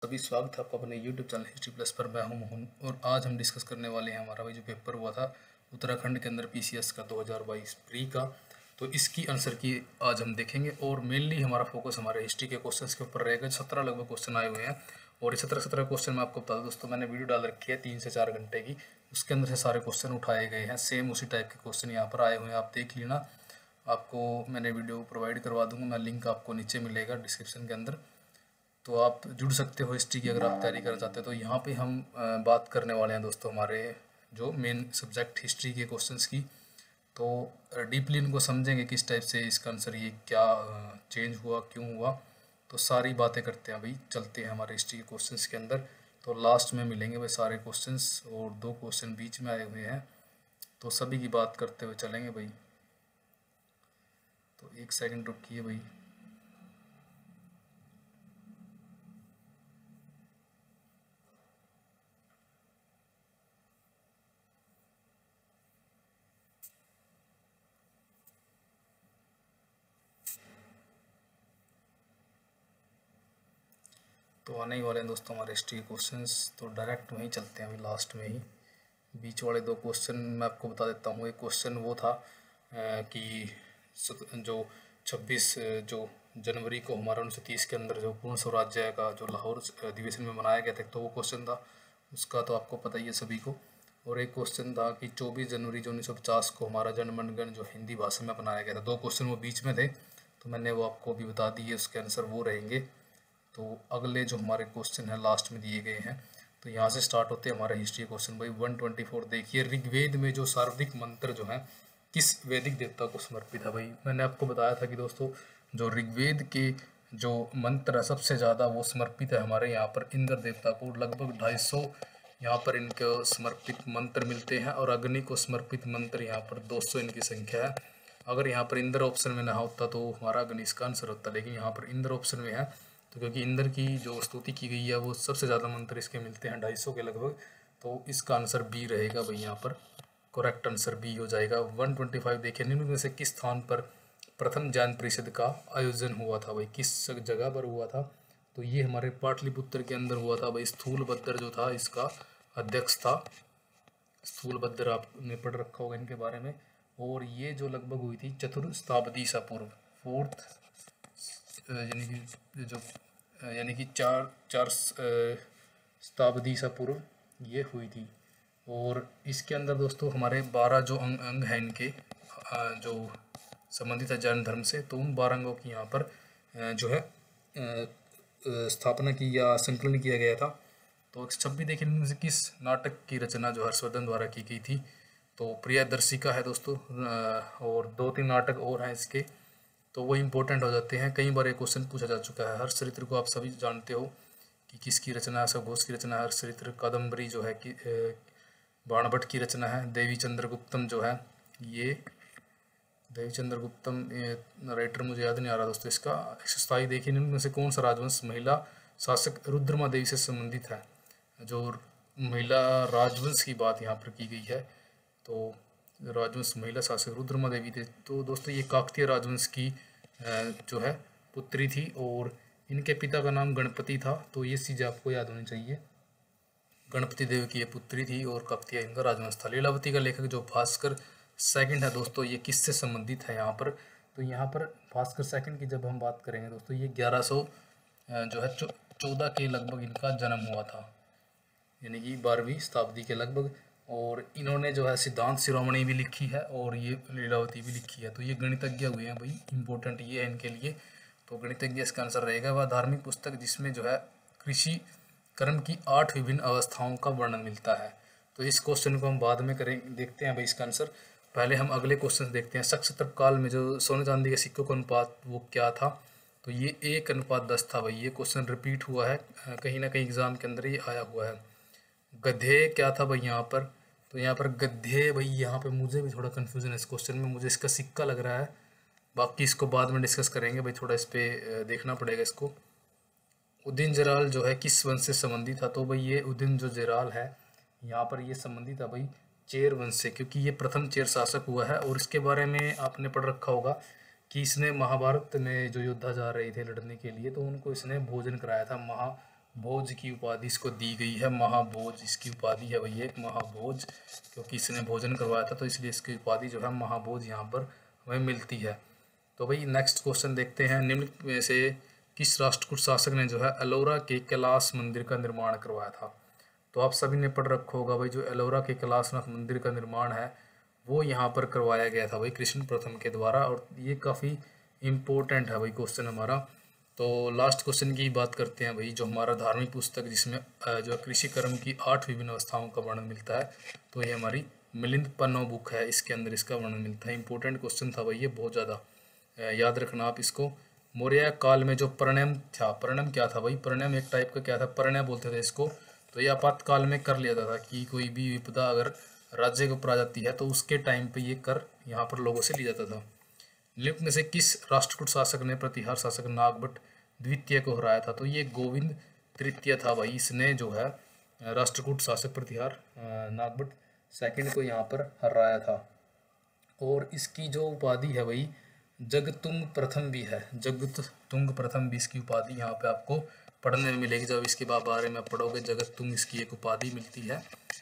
सभी स्वागत है आपका अपने YouTube चैनल हिस्ट्री प्लस पर। मैं हूं मोहन और आज हम डिस्कस करने वाले हैं हमारा जो पेपर हुआ था उत्तराखंड के अंदर PCS का 2022 प्री का। तो इसकी आंसर की आज हम देखेंगे और मेनली हमारा फोकस हमारे हिस्ट्री के क्वेश्चंस के ऊपर रहेगा। 17 लगभग क्वेश्चन आए हुए हैं और ये 17 क्वेश्चन मैं आपको बता दूं दोस्तों, मैंने वीडियो डाल रखी है 3 से 4 घंटे की, उसके अंदर से सारे क्वेश्चन उठाए गए हैं। सेम उसी टाइप के क्वेश्चन यहाँ पर आए हुए हैं, आप देख लेना। आपको मैंने वीडियो प्रोवाइड करवा दूंगा, मैं लिंक आपको नीचे मिलेगा डिस्क्रिप्शन के अंदर, तो आप जुड़ सकते हो हिस्ट्री की अगर आप तैयारी करना चाहते हो। तो यहाँ पे हम बात करने वाले हैं दोस्तों हमारे जो मेन सब्जेक्ट हिस्ट्री के क्वेश्चंस की। तो डीपली इनको समझेंगे किस टाइप से इसका आंसर ये क्या चेंज हुआ, क्यों हुआ, तो सारी बातें करते हैं भाई। चलते हैं हमारे हिस्ट्री के क्वेश्चंस के अंदर। तो लास्ट में मिलेंगे भाई सारे क्वेश्चंस और 2 क्वेश्चन बीच में आए हुए हैं, तो सभी की बात करते हुए चलेंगे भाई। तो 1 सेकंड रुकिए भाई। तो आने ही वाले हैं दोस्तों हमारे हिस्ट्री के क्वेश्चंस, तो डायरेक्ट वहीं चलते हैं अभी लास्ट में ही। बीच वाले 2 क्वेश्चन मैं आपको बता देता हूँ। एक क्वेश्चन वो था कि जो 26 जो जनवरी को हमारा 1930 के अंदर जो पूर्ण स्वराज्य का जो लाहौर अधिवेशन में मनाया गया था, तो वो क्वेश्चन था, उसका तो आपको पता ही है सभी को। और एक क्वेश्चन था कि 24 जनवरी जो 1950 को हमारा जनगण मन जो हिंदी भाषा में बनाया गया था। 2 क्वेश्चन वो बीच में थे, तो मैंने वो आपको अभी बता दिए, उसके आंसर वो रहेंगे। तो अगले जो हमारे क्वेश्चन है लास्ट में दिए गए हैं, तो यहाँ से स्टार्ट होते हैं हमारे हिस्ट्री क्वेश्चन भाई। 124 देखिए, ऋग्वेद में जो सर्वाधिक मंत्र जो है किस वैदिक देवता को समर्पित है भाई। मैंने आपको बताया था कि दोस्तों जो ऋग्वेद के जो मंत्र है सबसे ज़्यादा वो समर्पित है हमारे यहाँ पर इंद्र देवता को। लगभग 250 यहाँ पर इनको समर्पित मंत्र मिलते हैं और अग्नि को समर्पित मंत्र यहाँ पर 200 इनकी संख्या है। अगर यहाँ पर इंद्र ऑप्शन में ना होता तो हमारा अग्नि इसका आंसर होता, लेकिन यहाँ पर इंद्र ऑप्शन में है, तो क्योंकि इंद्र की जो स्तुति की गई है वो सबसे ज़्यादा मंत्र इसके मिलते हैं 250 के लगभग, तो इसका आंसर बी रहेगा भाई। यहाँ पर करेक्ट आंसर बी हो जाएगा। 125 देखिए, निम्न में से किस स्थान पर प्रथम जैन परिषद का आयोजन हुआ था भाई, किस जगह पर हुआ था, तो ये हमारे पाटलिपुत्र के अंदर हुआ था भाई। स्थूलभद्र जो था इसका अध्यक्ष था। स्थूलभद्र आपने पढ़ रखा होगा इनके बारे में। और ये जो लगभग हुई थी चतुर्शताब्दी ईसा पूर्व, 4th यानी कि चार शताब्दी ईसा पूर्व ये हुई थी। और इसके अंदर दोस्तों हमारे 12 जो अंग हैं इनके जो संबंधित है जैन धर्म से, तो उन 12 अंगों की यहाँ पर जो है स्थापना की या संकलन किया गया था। तो 26 देखिए, इनमें से किस नाटक की रचना जो हर्षवर्धन द्वारा की गई थी, तो प्रियदर्शिका है दोस्तों। और 2-3 नाटक और हैं इसके, तो वो इम्पोर्टेंट हो जाते हैं। कई बार एक क्वेश्चन पूछा जा चुका है। हर्षचरित्र को आप सभी जानते हो कि किसकी रचना है, घोष की रचना है हर्षचरित्र। कादम्बरी जो है कि बाणभट्ट की रचना है। देवी चंद्रगुप्तम जो है ये देवी चंद्रगुप्तम राइटर मुझे याद नहीं आ रहा दोस्तों इसका। 127 देखिए, इनमें से कौन सा राजवंश महिला शासक रुद्रमा देवी से संबंधित है। जो महिला राजवंश की बात यहाँ पर की गई है, तो राजवंश महिला शासक रुद्रमा देवी थे। तो दोस्तों ये काकतीय राजवंश की जो है पुत्री थी और इनके पिता का नाम गणपति था, तो ये चीज़ आपको याद होनी चाहिए। गणपति देव की ये पुत्री थी और काकतीय इनका राजवंश था। लीलावती का लेखक जो भास्कर सेकंड है दोस्तों, ये किससे संबंधित है यहाँ पर, तो यहाँ पर भास्कर सेकंड की जब हम बात करेंगे दोस्तों, ये 1100 जो है 14 के लगभग इनका जन्म हुआ था, यानी कि 12वीं शताब्दी के लगभग। और इन्होंने जो है सिद्धांत शिरोमणि भी लिखी है और ये लीलावती भी लिखी है। तो ये गणितज्ञ हुए हैं भाई, इंपॉर्टेंट ये है इनके लिए। तो गणितज्ञ इसका आंसर रहेगा। वह धार्मिक पुस्तक जिसमें जो है कृषि कर्म की 8 विभिन्न अवस्थाओं का वर्णन मिलता है। तो इस क्वेश्चन को हम बाद में करेंगे, देखते हैं भाई इसका आंसर। पहले हम अगले क्वेश्चन देखते हैं। शक सत्रप काल में जो सोने चांदी के सिक्कों का अनुपात वो क्या था, तो ये 1:10 था भाई। ये क्वेश्चन रिपीट हुआ है कहीं ना कहीं एग्जाम के अंदर ये आया हुआ है। गधे क्या था भाई यहाँ पर, तो यहाँ पर गधे भाई, यहाँ पे मुझे भी थोड़ा कन्फ्यूजन है इस क्वेश्चन में, मुझे इसका सिक्का लग रहा है। बाकी इसको बाद में डिस्कस करेंगे भाई, थोड़ा इस पर देखना पड़ेगा इसको। उदिन जराल जो है किस वंश से संबंधित था, तो भाई ये उदिन जो जराल है यहाँ पर ये संबंधित है भाई चेर वंश से, क्योंकि ये प्रथम चेर शासक हुआ है। और इसके बारे में आपने पढ़ रखा होगा कि इसने महाभारत में जो योद्धा जा रहे थे लड़ने के लिए, तो उनको इसने भोजन कराया था भोज की उपाधि इसको दी गई है, महाभोज इसकी उपाधि है भाई, एक महाभोज, क्योंकि इसने भोजन करवाया था तो इसलिए इसकी उपाधि जो है महाभोज यहाँ पर हमें मिलती है। तो भाई नेक्स्ट क्वेश्चन देखते हैं, निम्न में से किस राष्ट्रकूट शासक ने जो है एलोरा के कैलाश मंदिर का निर्माण करवाया था। तो आप सभी ने पढ़ रखा होगा भाई, जो एलोरा के कैलाशनाथ मंदिर का निर्माण है वो यहाँ पर करवाया गया था भाई कृष्ण प्रथम के द्वारा, और ये काफ़ी इम्पोर्टेंट है भाई क्वेश्चन हमारा। तो लास्ट क्वेश्चन की बात करते हैं भाई, जो हमारा धार्मिक पुस्तक जिसमें जो कृषि कर्म की 8 विभिन्न अवस्थाओं का वर्णन मिलता है, तो ये हमारी मिलिंद पन्नो बुक है, इसके अंदर इसका वर्णन मिलता है। इंपॉर्टेंट क्वेश्चन था भाई ये, बहुत ज़्यादा याद रखना आप इसको। मौर्य काल में जो प्रणयम था, प्रणयम क्या था भाई, प्रणयम एक टाइप का क्या था, प्रणय बोलते थे इसको। तो ये आपातकाल में कर लिया जाता था कि कोई भी विपदा अगर राज्य के ऊपर आ जाती है तो उसके टाइम पे ये कर यहाँ पर लोगों से लिया जाता था। निम्न में से किस राष्ट्रकूट शासक ने प्रतिहार शासक नागभट्ट द्वितीय को हराया था। तो ये गोविंद तृतीय था भाई, इसने जो है राष्ट्रकूट शासक प्रतिहार नागभट्ट सेकंड को यहाँ पर हराया था। और इसकी जो उपाधि है भाई जगतुंग प्रथम भी है, जगतुंग प्रथम भी इसकी उपाधि यहाँ पे आपको पढ़ने में मिलेगी। जब इसके बारे में पढ़ोगे जगतुंग इसकी एक उपाधि मिलती है,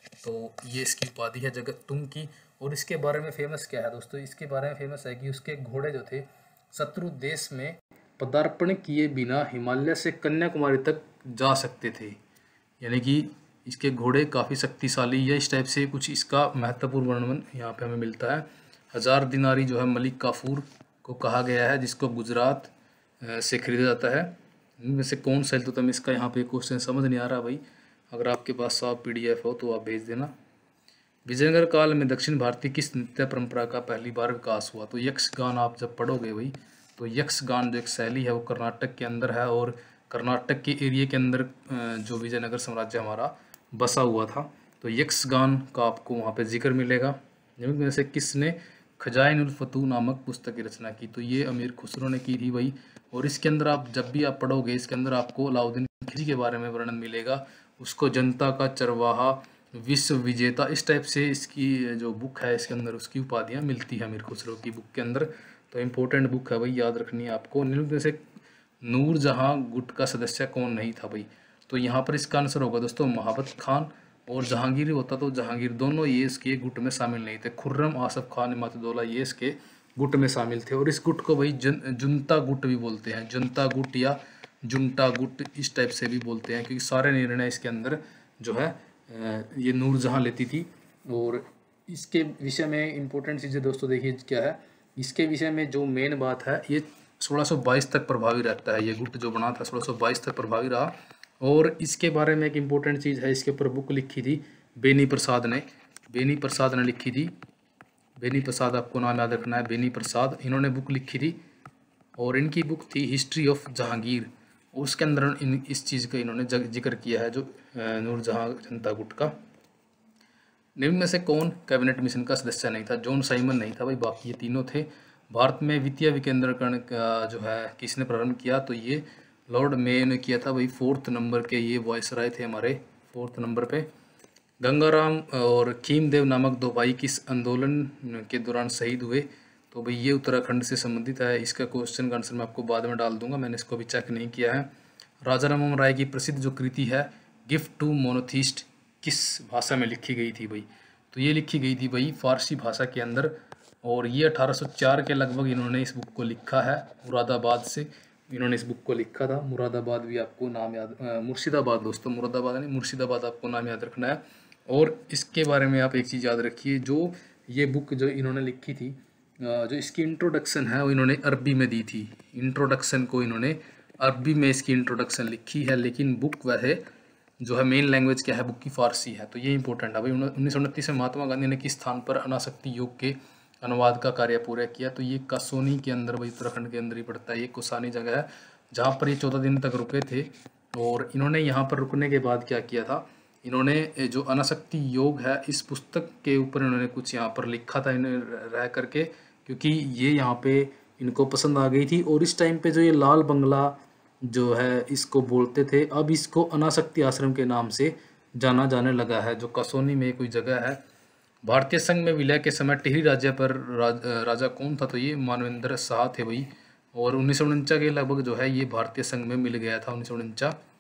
तो ये इसकी उपाधि है जगतुंग की। और इसके बारे में फेमस क्या है दोस्तों, इसके बारे में फेमस है कि उसके घोड़े जो थे शत्रु देश में पदार्पण किए बिना हिमालय से कन्याकुमारी तक जा सकते थे, यानी कि इसके घोड़े काफ़ी शक्तिशाली है, इस टाइप से कुछ इसका महत्वपूर्ण वर्णन यहाँ पे हमें मिलता है। 1000 दिनारी जो है मलिक काफूर को कहा गया है, जिसको गुजरात से खरीदा जाता है। इनमें से कौन सा, तो तुम इसका यहाँ पे क्वेश्चन समझ नहीं आ रहा भाई, अगर आपके पास साफ PDF हो तो आप भेज देना। विजयनगर काल में दक्षिण भारतीय किस नृत्य परंपरा का पहली बार विकास हुआ। तो यक्षगान आप जब पढ़ोगे भाई, तो यक्षगान जो एक शैली है वो कर्नाटक के अंदर है, और कर्नाटक के एरिया के अंदर जो विजयनगर साम्राज्य हमारा बसा हुआ था, तो यक्षगान का आपको वहाँ पे जिक्र मिलेगा। जिनमें में से किसने खजाइन उल फतूह नामक पुस्तक की रचना की। तो ये अमीर खुसरो ने की थी भाई। और इसके अंदर आप जब भी आप पढ़ोगे, इसके अंदर आपको अलाउद्दीन खिलजी के बारे में वर्णन मिलेगा, उसको जनता का चरवाहा, विश्व विजेता, इस टाइप से इसकी जो बुक है इसके अंदर उसकी उपाधियाँ मिलती है अमीर खुसरो की बुक के अंदर। तो इम्पोर्टेंट बुक है भाई, याद रखनी है आपको। निम्न में से नूरजहां गुट का सदस्य कौन नहीं था भाई। तो यहाँ पर इसका आंसर होगा दोस्तों महाबत खान, और जहांगीर होता तो जहांगीर, दोनों ये इसके गुट में शामिल नहीं थे। खुर्रम, आसफ खान, इमादुद्दौला ये इसके गुट में शामिल थे। और इस गुट को भाई जुनता गुट भी बोलते हैं, जनता गुट या जुनटा गुट इस टाइप से भी बोलते हैं, क्योंकि सारे निर्णय इसके अंदर जो है ये नूरजहां लेती थी। और इसके विषय में इंपॉर्टेंट चीज़ें दोस्तों देखिए क्या है, इसके विषय में जो मेन बात है, ये 1622 तक प्रभावी रहता है। ये गुट जो बना था 1622 तक प्रभावी रहा। और इसके बारे में एक इम्पोर्टेंट चीज़ है, इसके ऊपर बुक लिखी थी बेनी प्रसाद ने, बेनी प्रसाद ने लिखी थी। बेनी प्रसाद आपको नाम याद रखना है, बेनी प्रसाद, इन्होंने बुक लिखी थी। और इनकी बुक थी हिस्ट्री ऑफ जहांगीर, उसके अंदर इस चीज़ का इन्होंने जिक्र किया है, जो नूरजहां जनता गुट का। निम्न में से कौन कैबिनेट मिशन का सदस्य नहीं था। जॉन साइमन नहीं था भाई, बाकी ये तीनों थे। भारत में वित्तीय विकेंद्रीकरण का जो है किसने प्रारंभ किया। तो ये लॉर्ड मेयो ने किया था भाई। 4th नंबर के ये वॉइसराय थे हमारे, 4th नंबर पे। गंगाराम और खीमदेव नामक 2 भाई किस आंदोलन के दौरान शहीद हुए। तो भाई ये उत्तराखंड से संबंधित है। इसका क्वेश्चन का आंसर मैं आपको बाद में डाल दूंगा, मैंने इसको अभी चेक नहीं किया है। राजा राममोहन राय की प्रसिद्ध जो कृति है गिफ्ट टू मोनोथिस्ट किस भाषा में लिखी गई थी भाई। तो ये लिखी गई थी भाई फारसी भाषा के अंदर। और ये 1804 के लगभग इन्होंने इस बुक को लिखा है, मुरादाबाद से इन्होंने इस बुक को लिखा था। मुरादाबाद भी आपको नाम याद, मुर्शिदाबाद दोस्तों, मुरादाबाद नहीं मुर्शिदाबाद आपको नाम याद रखना है। और इसके बारे में आप एक चीज़ याद रखिए, जो ये बुक जो इन्होंने लिखी थी, जो इसकी इंट्रोडक्शन है वो इन्होंने अरबी में दी थी। इंट्रोडक्शन को इन्होंने अरबी में इसकी इंट्रोडक्शन लिखी है, लेकिन बुक वैसे जो है मेन लैंग्वेज क्या है बुक की फारसी है। तो ये इंपॉर्टेंट है भाई। 1929 में महात्मा गांधी ने किस स्थान पर अनासक्ति योग के अनुवाद का कार्य पूरा किया। तो ये कसोनी के अंदर भाई, उत्तराखंड के अंदर ही पड़ता है। ये कोसानी जगह है जहाँ पर ये 14 दिन तक रुके थे। और इन्होंने यहाँ पर रुकने के बाद क्या किया था, इन्होंने जो अनासक्ति योग है इस पुस्तक के ऊपर इन्होंने कुछ यहाँ पर लिखा था इन्हें रह करके, क्योंकि ये यहाँ पे इनको पसंद आ गई थी। और इस टाइम पे जो ये लाल बंगला जो है इसको बोलते थे, अब इसको अनासक्ति आश्रम के नाम से जाना जाने लगा है, जो कसोनी में कोई जगह है। भारतीय संघ में विलय के समय टिहरी राज्य पर राजा कौन था। तो ये मानवेंद्र शाह थे भाई। और 1949 के लगभग जो है ये भारतीय संघ में मिल गया था, 1949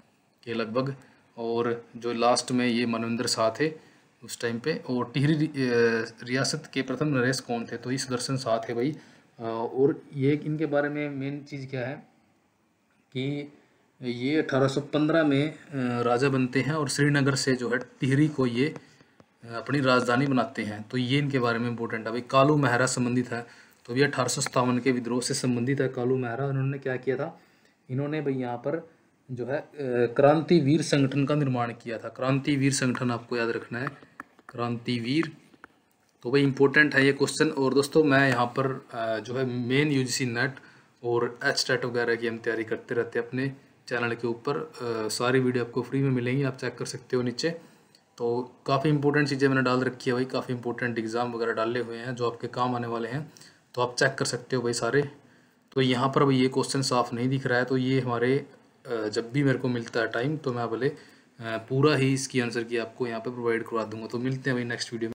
के लगभग, और जो लास्ट में ये मनविंदर शाह थे उस टाइम पे, और टिहरी रियासत के प्रथम नरेश कौन थे, तो ये सुदर्शन शाह थे भाई। और ये इनके बारे में मेन चीज़ क्या है कि ये 1815 में राजा बनते हैं और श्रीनगर से जो है टिहरी को ये अपनी राजधानी बनाते हैं। तो ये इनके बारे में इम्पोर्टेंट है भाई। कालू मेहरा संबंधित है, तो ये 1857 के विद्रोह से संबंधित है कालू मेहरा। उन्होंने क्या किया था, इन्होंने भाई यहाँ पर जो है क्रांतिवीर संगठन का निर्माण किया था। क्रांतिवीर संगठन आपको याद रखना है, क्रांतिवीर। तो भाई इंपॉर्टेंट है ये क्वेश्चन। और दोस्तों मैं यहाँ पर जो है मेन यूजीसी नेट और एचटेट वगैरह की हम तैयारी करते रहते हैं अपने चैनल के ऊपर। सारी वीडियो आपको फ्री में मिलेंगी, आप चेक कर सकते हो नीचे। तो काफ़ी इंपॉर्टेंट चीज़ें मैंने डाल रखी है भाई, काफ़ी इंपॉर्टेंट एग्जाम वगैरह डाले हुए हैं जो आपके काम आने वाले हैं, तो आप चेक कर सकते हो भाई सारे। तो यहाँ पर भाई ये क्वेश्चन साफ नहीं दिख रहा है, तो ये हमारे जब भी मेरे को मिलता है टाइम तो मैं बोले पूरा ही इसकी आंसर की आपको यहाँ पे प्रोवाइड करवा दूंगा। तो मिलते हैं भाई नेक्स्ट वीडियो में।